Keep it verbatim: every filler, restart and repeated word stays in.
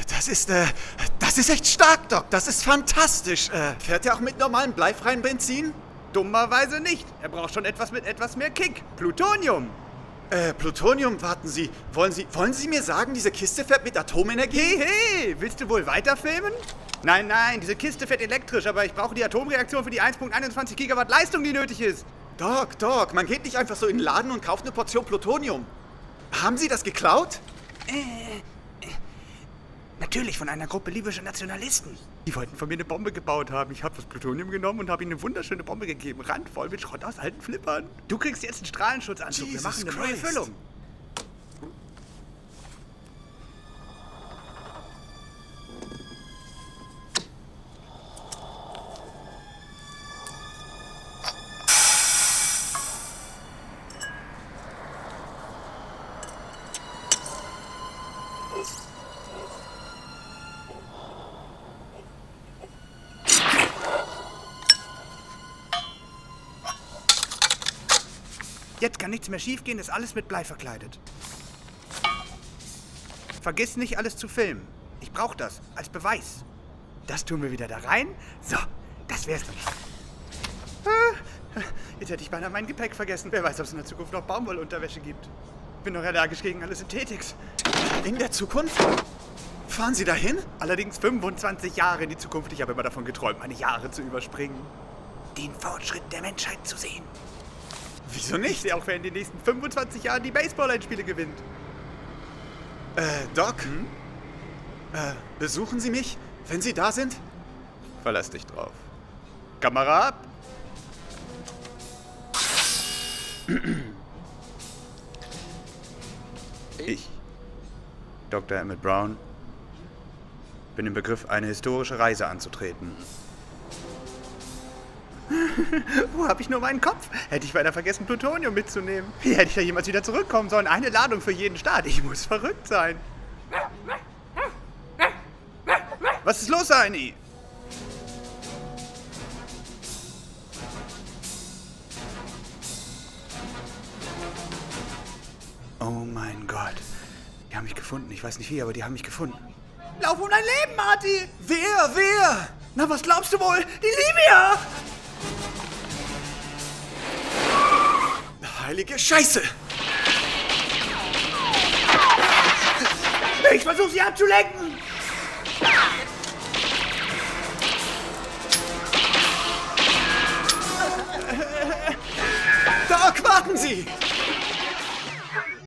Das ist, äh, das ist echt stark, Doc. Das ist fantastisch. Äh, fährt er auch mit normalem bleifreien Benzin? Dummerweise nicht. Er braucht schon etwas mit etwas mehr Kick. Plutonium. Äh, Plutonium, warten Sie. Wollen Sie, wollen Sie mir sagen, diese Kiste fährt mit Atomenergie? Hey, hey, willst du wohl weiterfilmen? Nein, nein, diese Kiste fährt elektrisch, aber ich brauche die Atomreaktion für die eins Komma einundzwanzig Gigawatt Leistung, die nötig ist. Doc, Doc, man geht nicht einfach so in den Laden und kauft eine Portion Plutonium. Haben Sie das geklaut? Äh, äh, natürlich von einer Gruppe libyscher Nationalisten. Die wollten von mir eine Bombe gebaut haben. Ich habe das Plutonium genommen und habe ihnen eine wunderschöne Bombe gegeben. Randvoll mit Schrott aus alten Flippern. Du kriegst jetzt einen Strahlenschutzanzug. Wir machen eine neue Füllung. Jetzt kann nichts mehr schiefgehen, ist alles mit Blei verkleidet. Vergiss nicht, alles zu filmen. Ich brauche das als Beweis. Das tun wir wieder da rein. So, das wär's dann schon. Jetzt hätte ich beinahe mein Gepäck vergessen. Wer weiß, ob es in der Zukunft noch Baumwollunterwäsche gibt. Bin noch allergisch gegen alle Synthetics. In der Zukunft? Fahren Sie dahin? Allerdings fünfundzwanzig Jahre in die Zukunft. Ich habe immer davon geträumt, meine Jahre zu überspringen. Den Fortschritt der Menschheit zu sehen. Wieso nicht? Ich sehe auch, wer in den nächsten fünfundzwanzig Jahren die Baseball-Einspiele gewinnt. Äh, Doc? Hm? Äh, besuchen Sie mich, wenn Sie da sind? Verlass dich drauf. Kamera ab. Ich, Doktor Emmett Brown, bin im Begriff, eine historische Reise anzutreten. Wo hab ich nur meinen Kopf? Hätte ich weiter vergessen, Plutonium mitzunehmen. Wie hätte ich da jemals wieder zurückkommen sollen? Eine Ladung für jeden Staat. Ich muss verrückt sein. Was ist los, Heini? Oh mein Gott. Die haben mich gefunden. Ich weiß nicht wie, aber die haben mich gefunden. Lauf um dein Leben, Marty! Wer? Wer? Na, was glaubst du wohl? Die Libyer! Heilige Scheiße! Ich versuche sie abzulenken! Doc, warten Sie!